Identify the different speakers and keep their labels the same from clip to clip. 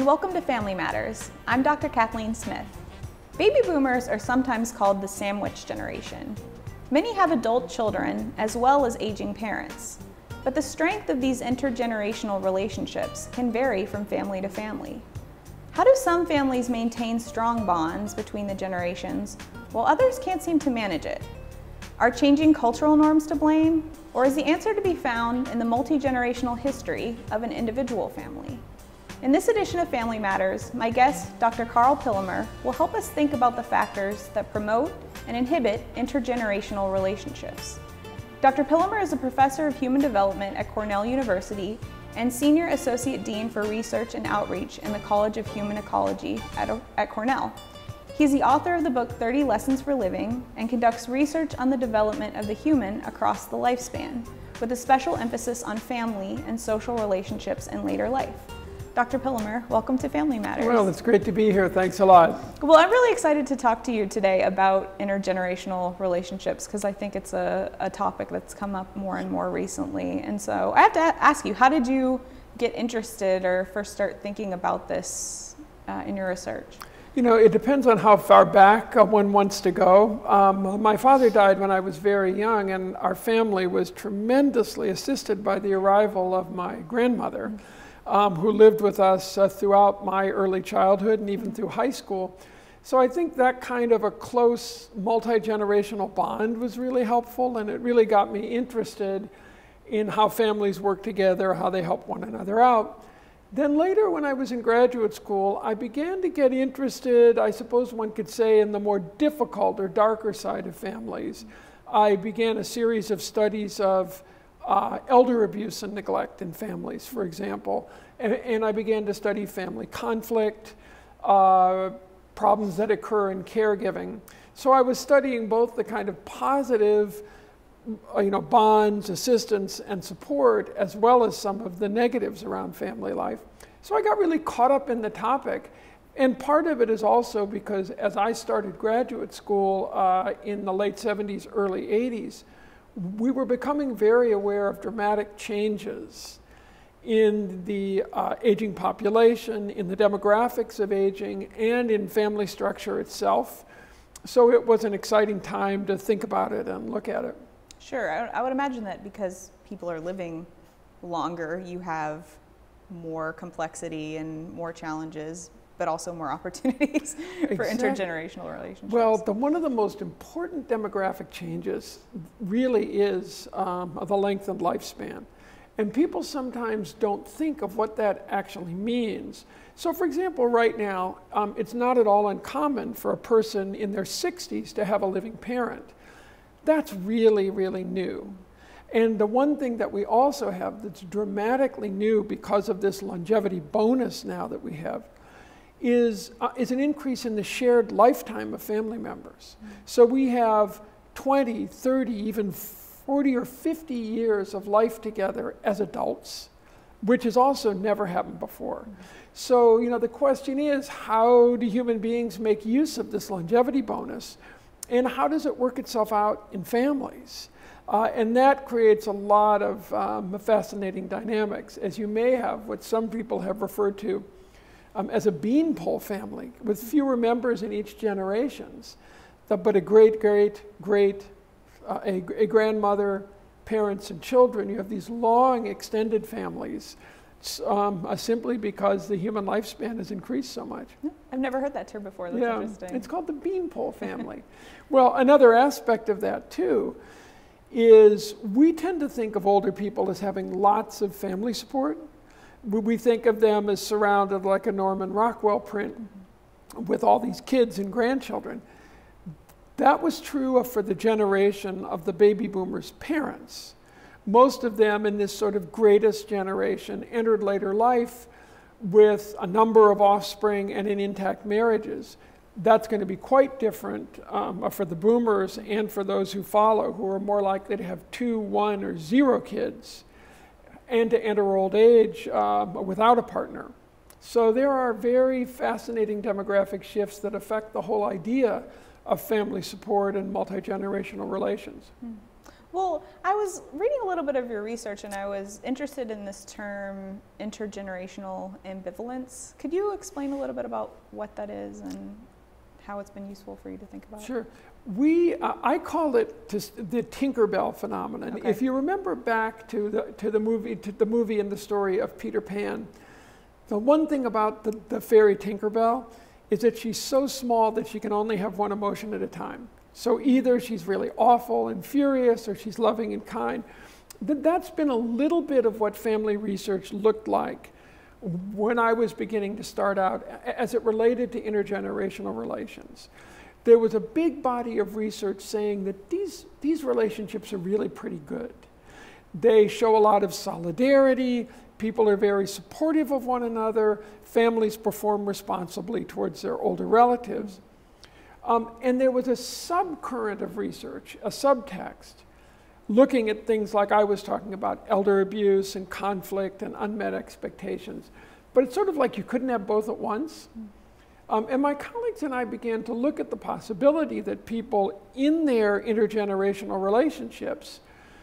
Speaker 1: and welcome to Family Matters. I'm Dr. Kathleen Smith. Baby boomers are sometimes called the sandwich generation. Many have adult children as well as aging parents, but the strength of these intergenerational relationships can vary from family to family. How do some families maintain strong bonds between the generations while others can't seem to manage it? Are changing cultural norms to blame, or is the answer to be found in the multi-generational history of an individual family? In this edition of Family Matters, my guest, Dr. Karl Pillemer, will help us think about the factors that promote and inhibit intergenerational relationships. Dr. Pillemer is a professor of human development at Cornell University and Senior Associate Dean for Research and Outreach in the College of Human Ecology at Cornell. He's the author of the book 30 Lessons for Living and conducts research on the development of the human across the lifespan, with a special emphasis on family and social relationships in later life. Dr. Pillemer, welcome to Family Matters.
Speaker 2: Well, it's great to be here. Thanks a lot.
Speaker 1: Well, I'm really excited to talk to you today about intergenerational relationships because I think it's a topic that's come up more and more recently. And so I have to ask you, how did you get interested or first start thinking about this in your research?
Speaker 2: You know, it depends on how far back one wants to go. My father died when I was very young, and our family was tremendously assisted by the arrival of my grandmother, who lived with us throughout my early childhood and even through high school. So I think that kind of a close multi-generational bond was really helpful, and it really got me interested in how families work together, how they help one another out. Then later, when I was in graduate school, I began to get interested, I suppose one could say, in the more difficult or darker side of families. I began a series of studies of elder abuse and neglect in families, for example, and I began to study family conflict, problems that occur in caregiving. So I was studying both the kind of positive bonds, assistance, and support, as well as some of the negatives around family life. So I got really caught up in the topic. And part of it is also because as I started graduate school in the late 70s, early 80s, we were becoming very aware of dramatic changes in the aging population, in the demographics of aging, and in family structure itself. So it was an exciting time to think about it and look at it.
Speaker 1: Sure, I would imagine that because people are living longer, you have more complexity and more challenges, but also more opportunities for intergenerational relationships.
Speaker 2: Well, one of the most important demographic changes really is the length of lifespan. And people sometimes don't think of what that actually means. So for example, right now, it's not at all uncommon for a person in their 60s to have a living parent. That's really, really new. And the one thing that we also have that's dramatically new because of this longevity bonus now that we have is an increase in the shared lifetime of family members. So we have 20, 30, even 40 or 50 years of life together as adults, which has also never happened before. So, you know, the question is, how do human beings make use of this longevity bonus? And how does it work itself out in families? And that creates a lot of fascinating dynamics, as you may have what some people have referred to as a beanpole family, with fewer members in each generation, but a a grandmother, parents, and children. You have these long extended families, simply because the human lifespan has increased so much.
Speaker 1: I've never heard that term before. That's interesting.
Speaker 2: It's called the beanpole family. Well, another aspect of that too is we tend to think of older people as having lots of family support. We think of them as surrounded like a Norman Rockwell print with all these kids and grandchildren. That was true for the generation of the baby boomers' parents. Most of them in this sort of greatest generation entered later life with a number of offspring and in intact marriages. That's going to be quite different for the boomers and for those who follow, who are more likely to have 2, 1, or 0 kids and to enter old age without a partner. So there are very fascinating demographic shifts that affect the whole idea of family support and multi-generational relations.
Speaker 1: Well, I was reading a little bit of your research and I was interested in this term intergenerational ambivalence. Could you explain a little bit about what that is and how it's been useful for you to think about?
Speaker 2: Sure. I call it the Tinkerbell phenomenon.
Speaker 1: Okay.
Speaker 2: If you remember back to the movie and the story of Peter Pan, the one thing about the fairy Tinkerbell is that she's so small that she can only have one emotion at a time. So either she's really awful and furious or she's loving and kind. That's been a little bit of what family research looked like when I was beginning to start out as it related to intergenerational relations. There was a big body of research saying that these relationships are really pretty good. They show a lot of solidarity, people are very supportive of one another, families perform responsibly towards their older relatives. And there was a subcurrent of research, a subtext, looking at things like I was talking about, elder abuse and conflict and unmet expectations. But it's sort of like you couldn't have both at once. And my colleagues and I began to look at the possibility that people in their intergenerational relationships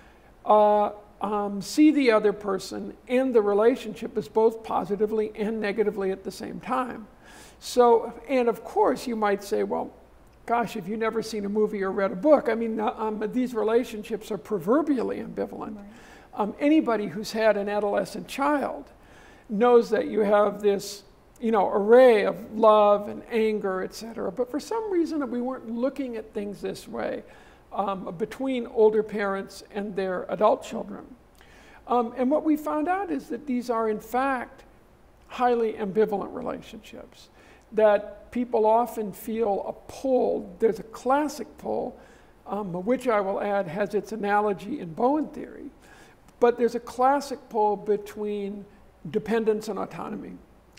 Speaker 2: see the other person and the relationship as both positively and negatively at the same time. So, and of course you might say, well, gosh, if you've never seen a movie or read a book, I mean, these relationships are proverbially ambivalent. Right. Anybody who's had an adolescent child knows that you have this, array of love and anger, et cetera. But for some reason, we weren't looking at things this way between older parents and their adult children. And what we found out is that these are, in fact, highly ambivalent relationships, that people often feel a pull. There's a classic pull, which I will add has its analogy in Bowen theory, but there's a classic pull between dependence and autonomy.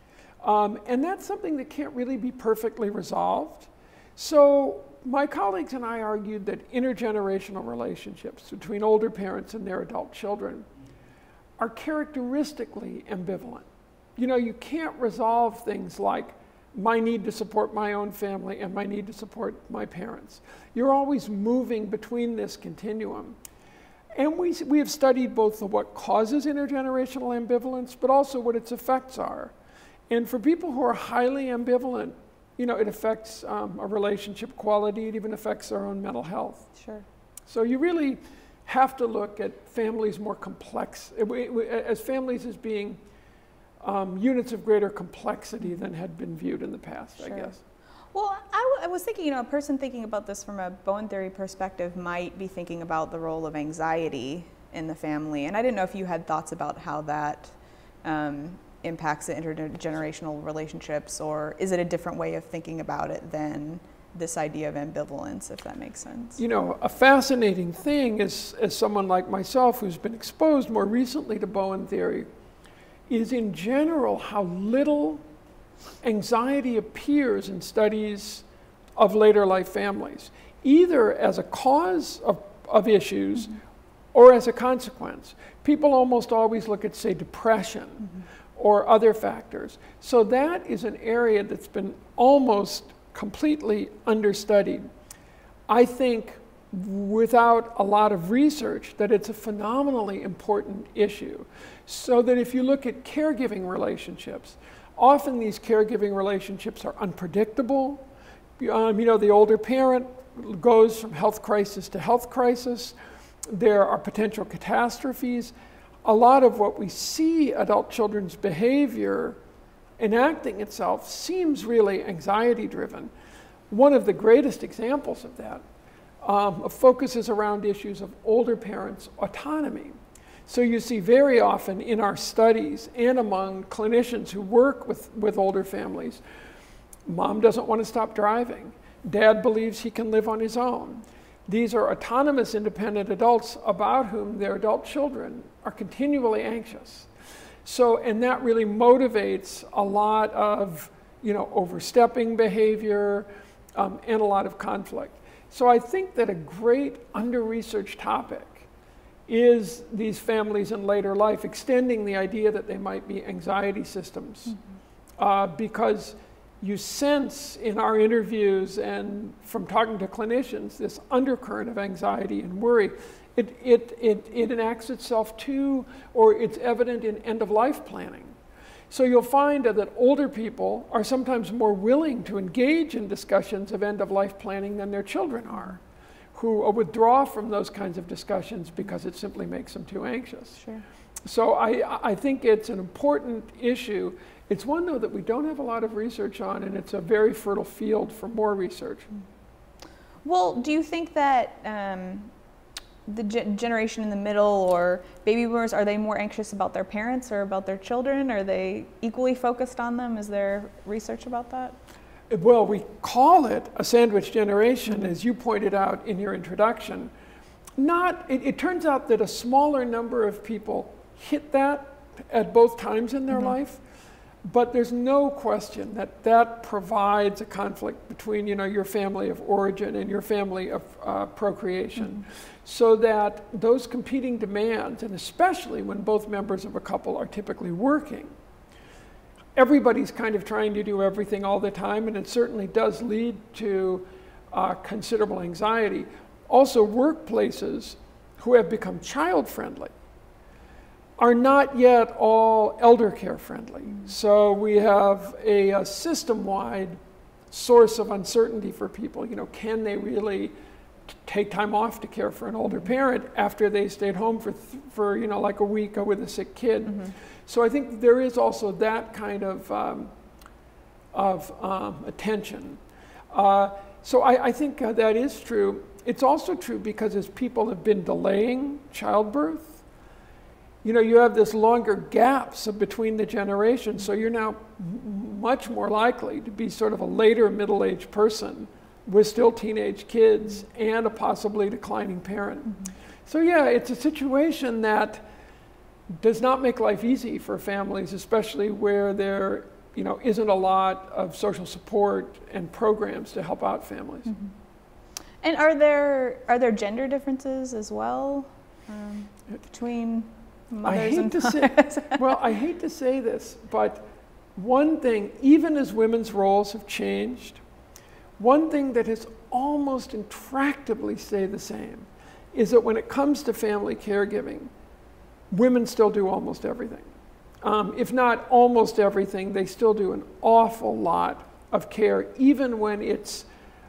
Speaker 2: And that's something that can't really be perfectly resolved. So my colleagues and I argued that intergenerational relationships between older parents and their adult children are characteristically ambivalent. You can't resolve things like my need to support my own family and my need to support my parents. You're always moving between this continuum. And we have studied both what causes intergenerational ambivalence, but also what its effects are. And for people who are highly ambivalent, it affects a relationship quality. It even affects their own mental health.
Speaker 1: Sure.
Speaker 2: So you really have to look at families more complex, as families as being units of greater complexity than had been viewed in the past, sure. I guess.
Speaker 1: Well, I was thinking, a person thinking about this from a Bowen theory perspective might be thinking about the role of anxiety in the family. And I didn't know if you had thoughts about how that impacts the intergenerational relationships, or is it a different way of thinking about it than this idea of ambivalence, if that makes sense?
Speaker 2: A fascinating thing is, as someone like myself who's been exposed more recently to Bowen theory, is in general how little anxiety appears in studies of later life families, either as a cause of issues mm-hmm. or as a consequence. People almost always look at, say, depression mm-hmm. or other factors. So that is an area that's been almost completely understudied. I think without a lot of research that it's a phenomenally important issue. So that if you look at caregiving relationships, often these caregiving relationships are unpredictable. The older parent goes from health crisis to health crisis. There are potential catastrophes. A lot of what we see adult children's behavior enacting itself seems really anxiety-driven. One of the greatest examples of that focuses around issues of older parents' autonomy. So you see very often in our studies and among clinicians who work with older families, mom doesn't want to stop driving. Dad believes he can live on his own. These are autonomous, independent adults about whom their adult children are continually anxious. So, and that really motivates a lot of, overstepping behavior and a lot of conflict. So I think that a great under-researched topic is these families in later life, extending the idea that they might be anxiety systems. Mm-hmm. Because you sense in our interviews and from talking to clinicians this undercurrent of anxiety and worry. It enacts itself too, or it's evident in end-of-life planning. So you'll find that older people are sometimes more willing to engage in discussions of end-of-life planning than their children are, who withdraw from those kinds of discussions because it simply makes them too anxious.
Speaker 1: Sure.
Speaker 2: So I think it's an important issue. It's one, though, that we don't have a lot of research on, and it's a very fertile field for more research.
Speaker 1: Well, do you think that the generation in the middle, or baby boomers, are they more anxious about their parents or about their children? Are they equally focused on them? Is there research about that?
Speaker 2: Well, we call it a sandwich generation, as you pointed out in your introduction. It turns out that a smaller number of people hit that at both times in their life, but there's no question that that provides a conflict between, your family of origin and your family of procreation. So that those competing demands, and especially when both members of a couple are typically working, everybody's kind of trying to do everything all the time, and it certainly does lead to considerable anxiety. Also, workplaces who have become child-friendly are not yet all elder care friendly. So we have a system-wide source of uncertainty for people. Can they really take time off to care for an older parent after they stayed home for like a week with a sick kid? So I think there is also that kind of attention. So I think that is true. It's also true because as people have been delaying childbirth, you have this longer gaps between the generations, so you're now much more likely to be sort of a later middle-aged person with still teenage kids and a possibly declining parent. So yeah, it's a situation that does not make life easy for families, especially where there isn't a lot of social support and programs to help out families.
Speaker 1: And are there gender differences as well between mothers and fathers?
Speaker 2: Well, I hate to say this, but one thing, even as women's roles have changed, one thing that has almost intractably stayed the same is that when it comes to family caregiving, women still do almost everything. If not almost everything, they still do an awful lot of care, even when it's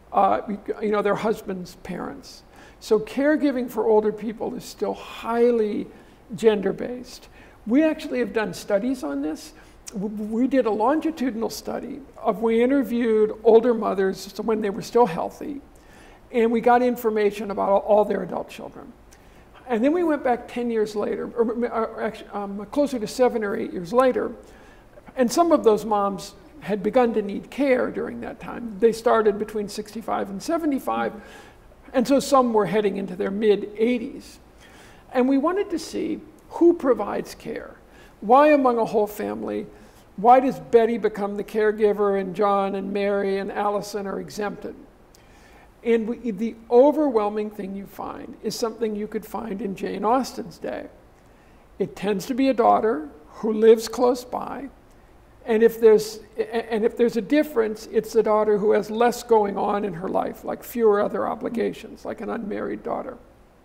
Speaker 2: their husband's parents. So caregiving for older people is still highly gender-based. We actually have done studies on this. We did a longitudinal study we interviewed older mothers when they were still healthy, and we got information about all their adult children. And then we went back 10 years later, or actually closer to 7 or 8 years later, and some of those moms had begun to need care during that time. They started between 65 and 75, and so some were heading into their mid-80s. And we wanted to see who provides care. Why among a whole family? Why does Betty become the caregiver and John and Mary and Allison are exempted? And the overwhelming thing you find is something you could find in Jane Austen's day. It tends to be a daughter who lives close by, and if there's a difference, it's the daughter who has less going on in her life, like fewer other obligations, like an unmarried daughter.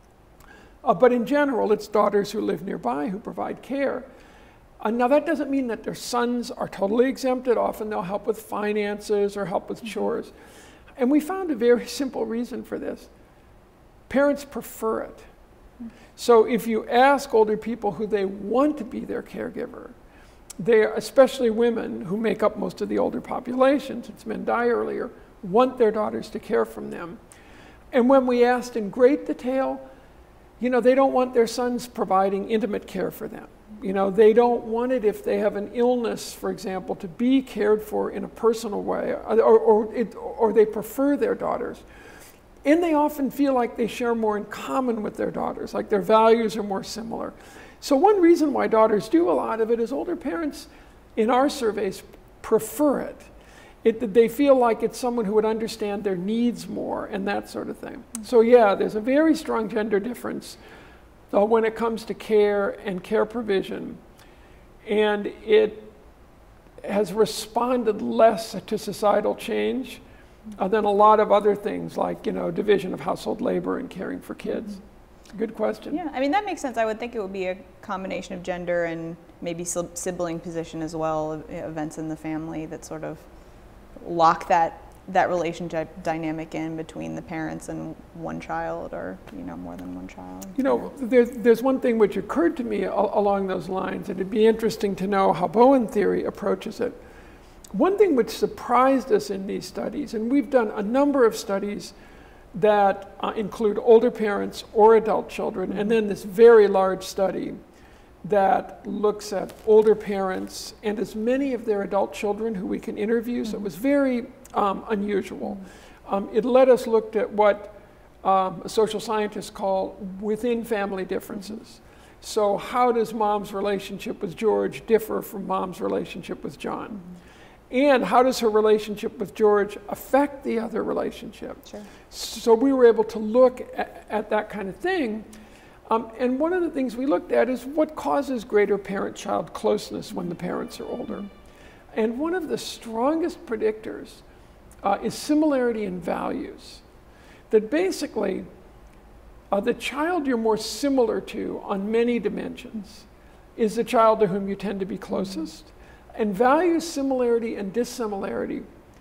Speaker 2: But in general, it's daughters who live nearby who provide care. Now that doesn't mean that their sons are totally exempted. Often they'll help with finances or help with chores. And we found a very simple reason for this. Parents prefer it. So if you ask older people who they want to be their caregiver, especially women who make up most of the older population, since men die earlier, want their daughters to care for them. And when we asked in great detail, they don't want their sons providing intimate care for them. They don't want it if they have an illness, for example, to be cared for in a personal way, or they prefer their daughters. And they often feel like they share more in common with their daughters, like their values are more similar. So one reason why daughters do a lot of it is older parents, in our surveys, prefer it. They feel like it's someone who would understand their needs more and that sort of thing. So yeah, there's a very strong gender difference when it comes to care and care provision. And it has responded less to societal change than a lot of other things like, division of household labor and caring for kids. Good question.
Speaker 1: Yeah, I mean, that makes sense. I would think it would be a combination of gender and maybe sibling position as well, events in the family that sort of lock that relationship dynamic in between the parents and one child, or, you know, more than one child.
Speaker 2: You know, there's one thing which occurred to me along those lines, and it'd be interesting to know how Bowen theory approaches it. One thing which surprised us in these studies, and we've done a number of studies that include older parents or adult children, and then this very large study that looks at older parents and as many of their adult children who we can interview. So it was very unusual. It let us look at what social scientists call within family differences. So how does mom's relationship with George differ from mom's relationship with John? And how does her relationship with George affect the other relationship?
Speaker 1: Sure.
Speaker 2: So we were able to look at that kind of thing. And one of the things we looked at is what causes greater parent-child closeness when the parents are older. And one of the strongest predictors is similarity in values. That basically, the child you're more similar to on many dimensions is the child to whom you tend to be closest. And value similarity and dissimilarity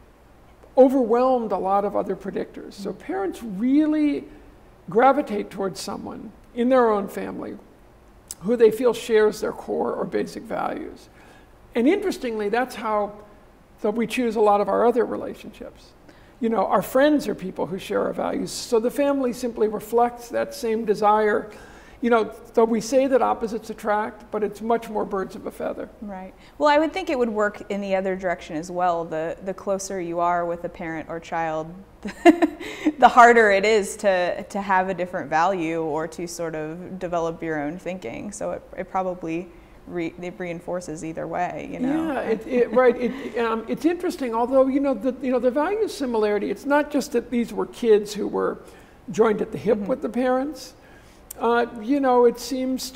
Speaker 2: overwhelmed a lot of other predictors. So parents really gravitate towards someone in their own family who they feel shares their core or basic values. And interestingly, that's how we choose a lot of our other relationships. You know, our friends are people who share our values. So the family simply reflects that same desire. You know, though we say that opposites attract, but it's much more birds of a feather.
Speaker 1: Right. Well, I would think it would work in the other direction as well. The closer you are with a parent or child, the harder it is to have a different value or to sort of develop your own thinking. So it probably it reinforces either way, you know.
Speaker 2: Yeah, right. It's interesting. Although the value similarity, it's not just that these were kids who were joined at the hip with the parents. You know, it seems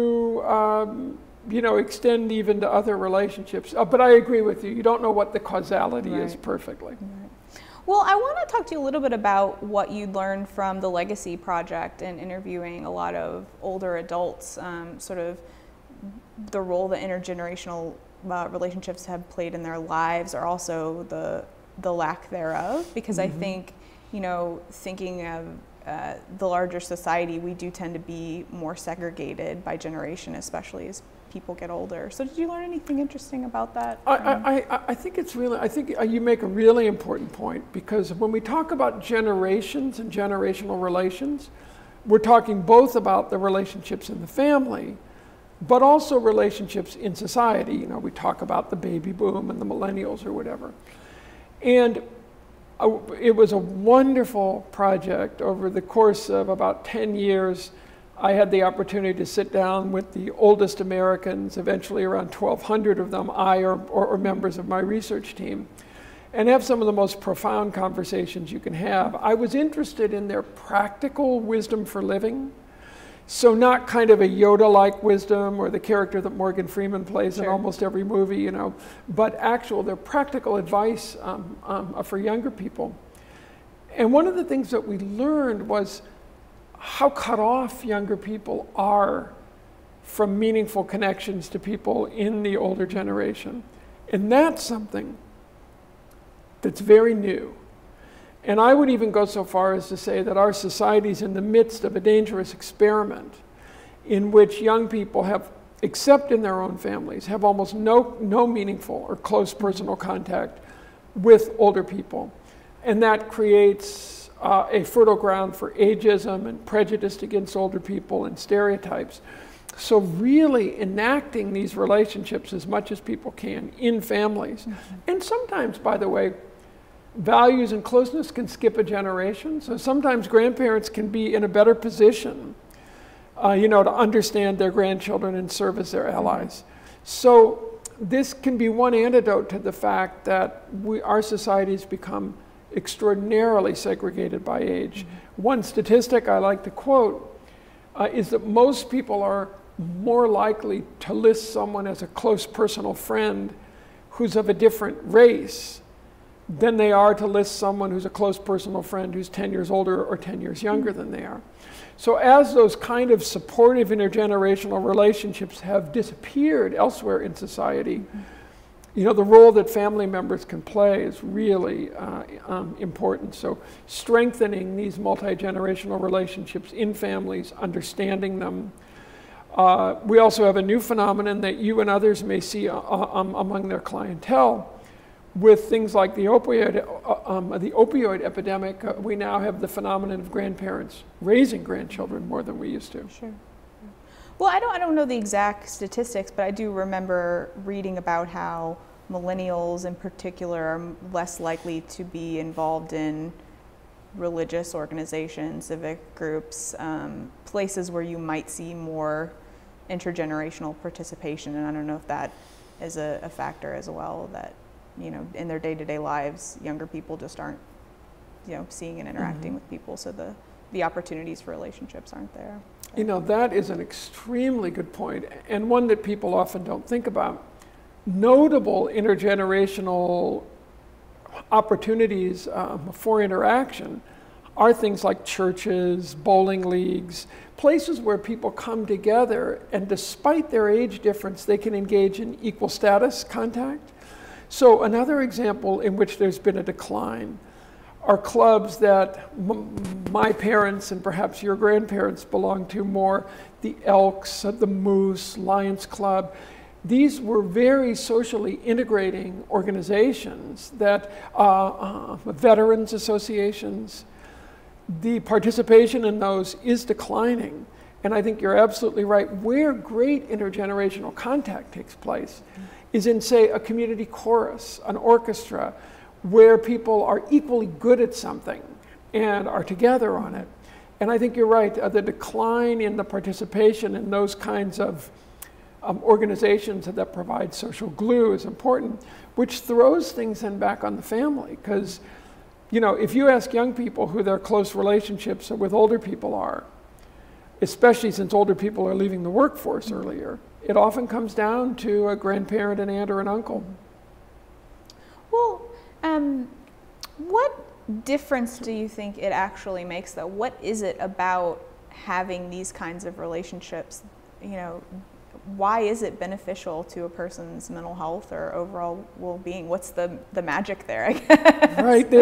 Speaker 2: to, extend even to other relationships. But I agree with you. You don't know what the causality is perfectly.
Speaker 1: Right. Well, I want to talk to you a little bit about what you learned from the Legacy Project and interviewing a lot of older adults, sort of the role that intergenerational relationships have played in their lives, or also the lack thereof. Because I think, you know, thinking of the larger society, we do tend to be more segregated by generation, especially as people get older. So did you learn anything interesting about that?
Speaker 2: I think it's really, I think you make a really important point, because when we talk about generations and generational relations, we're talking both about the relationships in the family, but also relationships in society. You know, we talk about the baby boom and the millennials or whatever. And it was a wonderful project. Over the course of about 10 years, I had the opportunity to sit down with the oldest Americans, eventually around 1,200 of them, or members of my research team, and have some of the most profound conversations you can have. I was interested in their practical wisdom for living. So not kind of a Yoda-like wisdom or the character that Morgan Freeman plays in almost every movie, you know, but their practical advice for younger people. And one of the things that we learned was how cut off younger people are from meaningful connections to people in the older generation. And that's something that's very new. And I would even go so far as to say that our society is in the midst of a dangerous experiment in which young people have, except in their own families, have almost no meaningful or close personal contact with older people. And that creates a fertile ground for ageism and prejudice against older people and stereotypes. So really enacting these relationships as much as people can in families. And sometimes, by the way, values and closeness can skip a generation. So sometimes grandparents can be in a better position, to understand their grandchildren and serve as their allies. So this can be one antidote to the fact that our societies become extraordinarily segregated by age. One statistic I like to quote is that most people are more likely to list someone as a close personal friend who's of a different race than they are to list someone who's a close personal friend who's 10 years older or 10 years younger than they are. So as those kind of supportive intergenerational relationships have disappeared elsewhere in society, you know, the role that family members can play is really important. So strengthening these multi-generational relationships in families, understanding them. We also have a new phenomenon that you and others may see among their clientele. With things like the opioid epidemic, we now have the phenomenon of grandparents raising grandchildren more than we used to.
Speaker 1: Sure. Well, I don't know the exact statistics, but I do remember reading about how millennials in particular are less likely to be involved in religious organizations, civic groups, places where you might see more intergenerational participation. And I don't know if that is a factor as well, that, you know, in their day-to-day lives, younger people just aren't, you know, seeing and interacting with people, so the opportunities for relationships aren't there.
Speaker 2: You know, that is an extremely good point, and one that people often don't think about. Notable intergenerational opportunities for interaction are things like churches, bowling leagues, places where people come together, and despite their age difference, they can engage in equal status contact. So another example in which there's been a decline are clubs that my parents and perhaps your grandparents belonged to more, the Elks, the Moose, Lions Club. These were very socially integrating organizations that, veterans associations, the participation in those is declining. And I think you're absolutely right. Where great intergenerational contact takes place is in, say, a community chorus, an orchestra, where people are equally good at something and are together on it. And I think you're right, the decline in the participation in those kinds of organizations that provide social glue is important, which throws things then back on the family. Because, you know, if you ask young people who their close relationships with older people are, especially since older people are leaving the workforce earlier, it often comes down to a grandparent, an aunt, or an uncle.
Speaker 1: Well, what difference do you think it actually makes, though? What is it about having these kinds of relationships? You know, why is it beneficial to a person's mental health or overall well-being? What's the magic there, I guess?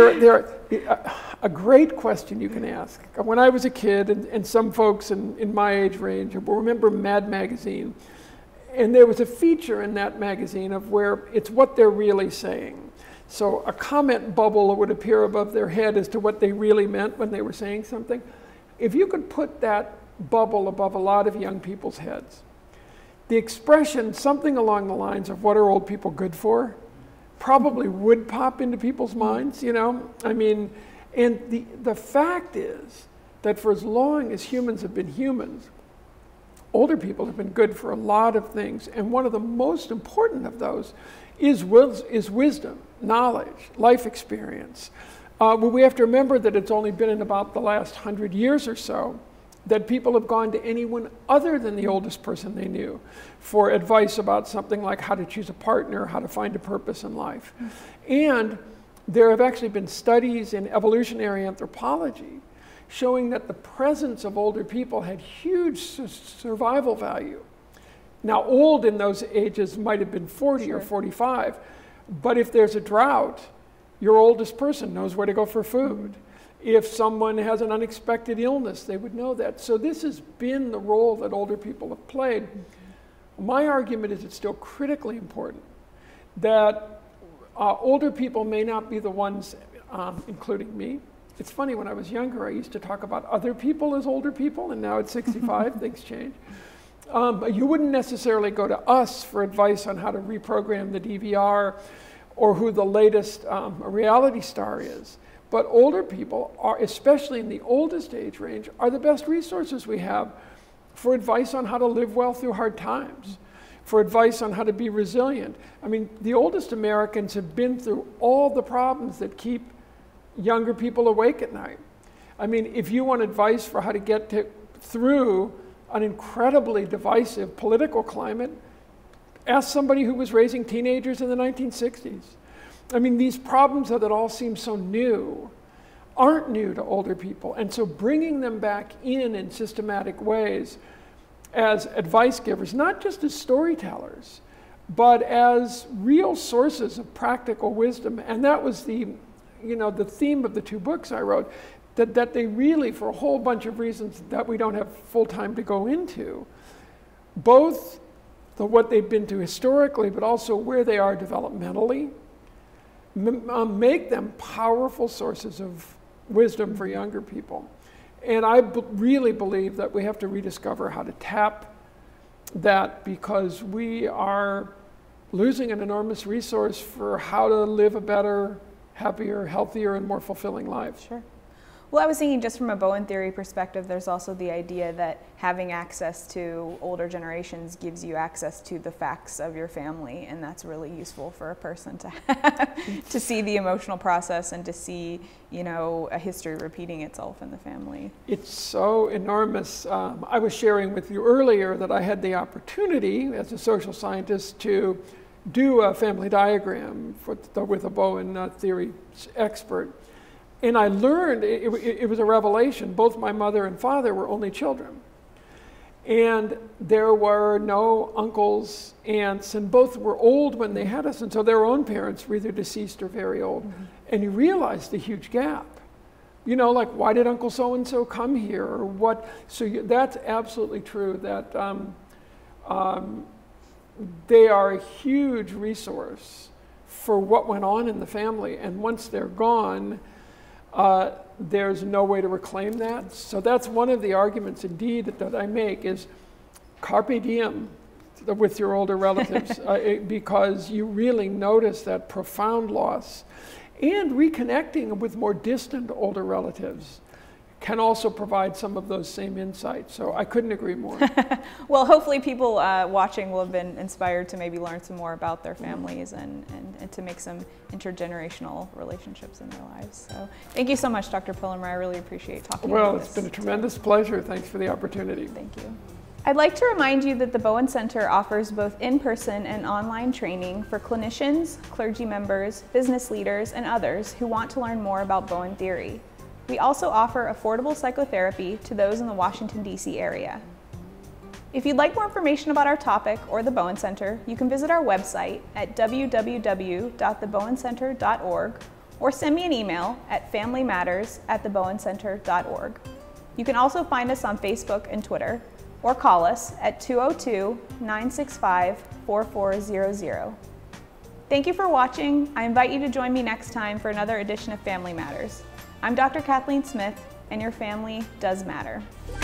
Speaker 2: Right, a great question you can ask. When I was a kid, and some folks in my age range will remember Mad Magazine, and there was a feature in that magazine of where it's what they're really saying. So a comment bubble would appear above their head as to what they really meant when they were saying something. If you could put that bubble above a lot of young people's heads, the expression, something along the lines of "what are old people good for," probably would pop into people's minds, you know? I mean, and the fact is that for as long as humans have been humans, older people have been good for a lot of things, and one of the most important of those is wisdom, knowledge, life experience. But we have to remember that it's only been in about the last 100 years or so that people have gone to anyone other than the oldest person they knew for advice about something like how to choose a partner, how to find a purpose in life. And there have actually been studies in evolutionary anthropology showing that the presence of older people had huge survival value. Now, old in those ages might have been 40 or 45, but if there's a drought, your oldest person knows where to go for food. If someone has an unexpected illness, they would know that. So this has been the role that older people have played. My argument is it's still critically important that older people may not be the ones, including me. It's funny, when I was younger, I used to talk about other people as older people, and now at 65, things change. But you wouldn't necessarily go to us for advice on how to reprogram the DVR or who the latest reality star is. But older people are, especially in the oldest age range, are the best resources we have for advice on how to live well through hard times, for advice on how to be resilient. I mean, the oldest Americans have been through all the problems that keep younger people awake at night. I mean, if you want advice for how to get through an incredibly divisive political climate, ask somebody who was raising teenagers in the 1960s. I mean, these problems that all seem so new aren't new to older people. And so bringing them back in systematic ways as advice givers, not just as storytellers, but as real sources of practical wisdom. And that was the theme of the 2 books I wrote, that they really, for a whole bunch of reasons that we don't have full time to go into, both what they've been to historically, but also where they are developmentally, make them powerful sources of wisdom for younger people. And I really believe that we have to rediscover how to tap that, because we are losing an enormous resource for how to live a better, happier, healthier, and more fulfilling life.
Speaker 1: Sure. Well, I was thinking just from a Bowen theory perspective, there's also the idea that having access to older generations gives you access to the facts of your family, and that's really useful for a person to have, to see the emotional process and to see, a history repeating itself in the family.
Speaker 2: It's so enormous. I was sharing with you earlier that I had the opportunity as a social scientist to do a family diagram with a Bowen theory expert. And I learned, it was a revelation, both my mother and father were only children. And there were no uncles, aunts, and both were old when they had us, and so their own parents were either deceased or very old. Mm-hmm. And you realize the huge gap. Like, why did Uncle so-and-so come here, or what? So that's absolutely true, that they are a huge resource for what went on in the family, and once they're gone, there's no way to reclaim that. So that's one of the arguments, indeed, that I make, is carpe diem with your older relatives, because you really notice that profound loss. And reconnecting with more distant older relatives can also provide some of those same insights. So I couldn't agree more.
Speaker 1: Well, hopefully people watching will have been inspired to maybe learn some more about their families and to make some intergenerational relationships in their lives. So thank you so much, Dr. Pillermer. I really appreciate talking about this.
Speaker 2: Well, it's been a tremendous pleasure. Thanks for the opportunity.
Speaker 1: Thank you. I'd like to remind you that the Bowen Center offers both in-person and online training for clinicians, clergy members, business leaders, and others who want to learn more about Bowen theory. We also offer affordable psychotherapy to those in the Washington, D.C. area. If you'd like more information about our topic or the Bowen Center, you can visit our website at www.thebowencenter.org or send me an email at familymatters@thebowencenter.org. You can also find us on Facebook and Twitter, or call us at 202-965-4400. Thank you for watching. I invite you to join me next time for another edition of Family Matters. I'm Dr. Kathleen Smith, and your family does matter.